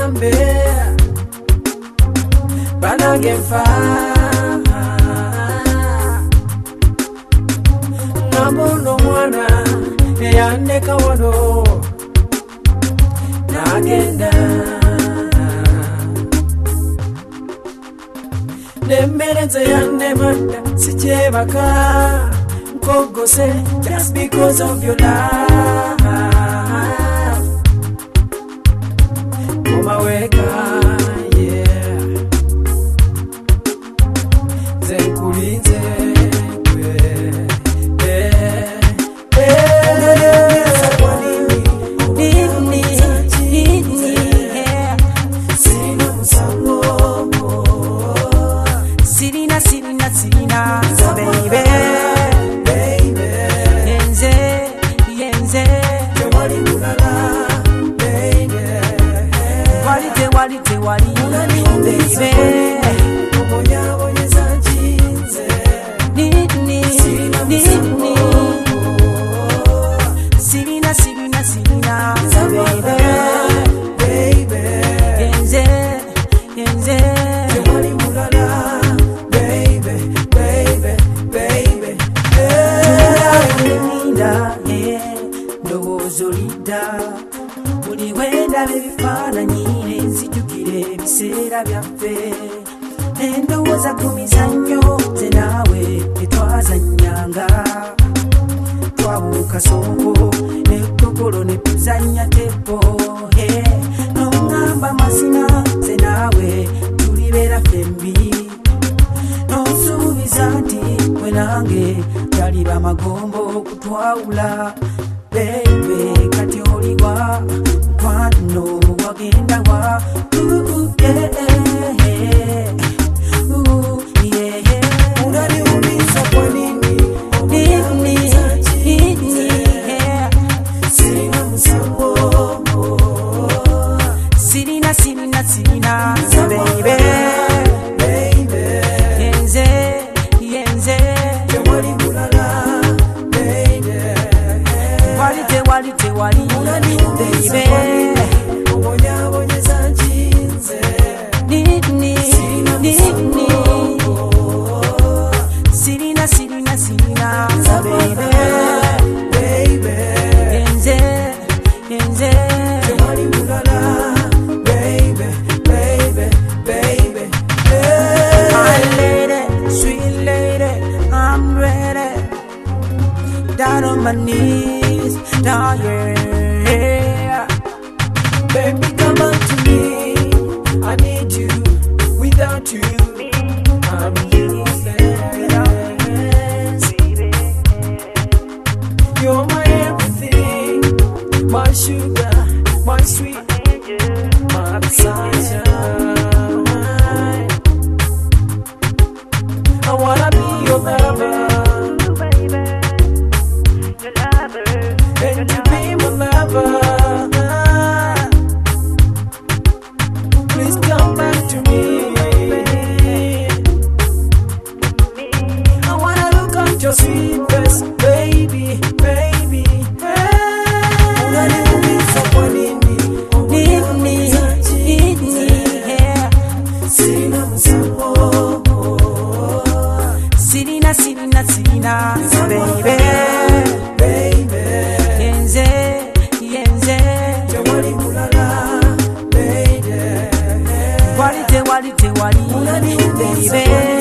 bagambe banagefa namuno mwana eyandeka wano nagenda nemereze yanemanda sikyebaka nkogose just because of your love umaweka yeah zenkulinze Buli wenda bifaananyi nzijukire ebiseera byaffe endowooza ku mizannyo ze naawe tetwazannyanga twabuuka songo n'eggogolo ne tuzannya teppo n'oŋŋamba mazima ze naawe tulibeera ffembi n'onsuubiza nti bwe nange taliba magombo okutwawula baby kati oliwa kwano wagenda wa unaniumiza kwa nini sina msambo sina baby yenze wali mulala wali baby obonyabonyeza njinze sirina baby yenze wali mulala baby my lady sweet lady I'm ready down on my knees now yeah baby come back to me I need you without you I'm useless you're my everything my sugar my sweet my sunshine I wanna be your lover and you be my lover. Please come back to me. I wanna look at your sweet face, baby. Sirina, baby. Yenze, wali mulala, baby. Wali, baby.